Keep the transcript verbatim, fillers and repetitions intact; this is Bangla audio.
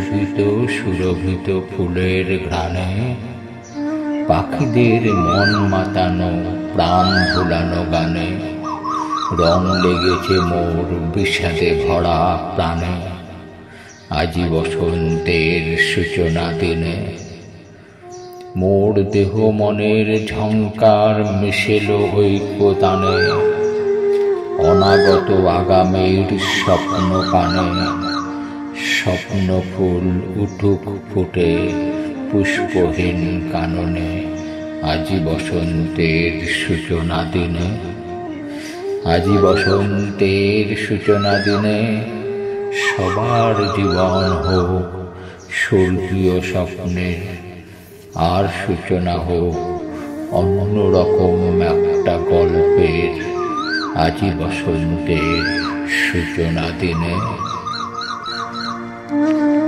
সুশোভিত সুরভিত ফুলের ঘ্রাণে পাখিদের মন মাতানো প্রাণ ভুলানো গানে রং লেগেছে মোর বিষাদে ভরা প্রাণে। আজি বসন্তের সূচনা দিনে মোর দেহ মনের ঝংকার মিশেল ঐক্যতানে। অনাগত আগামীর স্বপ্ন পানে স্বপ্ন ফুল উঠুক ফুটে পুষ্পহীন কাননে। আজি বসন্তের সূচনা দিনে আজি বসন্তের সূচনা দিনে সবার জীবন হোক স্বর্গীয় স্বপ্নে। আর সূচনা হোক অন্যরকম একটা গল্পের আজি বসন্তের সূচনা দিনে।